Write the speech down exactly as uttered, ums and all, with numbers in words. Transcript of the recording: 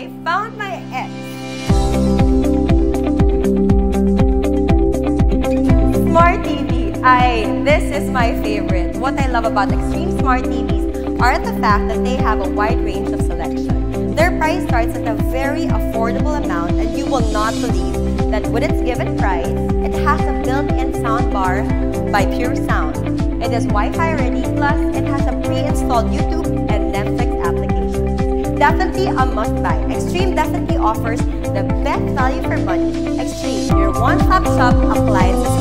I found my X. Smart T V. I, this is my favorite. What I love about XTREME Smart T Vs are the fact that they have a wide range of selection. Their price starts at a very affordable amount, and you will not believe that with its given price, it has a built-in sound bar by Pure Sound. It is Wi-Fi ready, plus it has a pre-installed YouTube and Netflix application. Definitely a must-buy. XTREME definitely offers the best value for money. XTREME, your one-stop shop appliance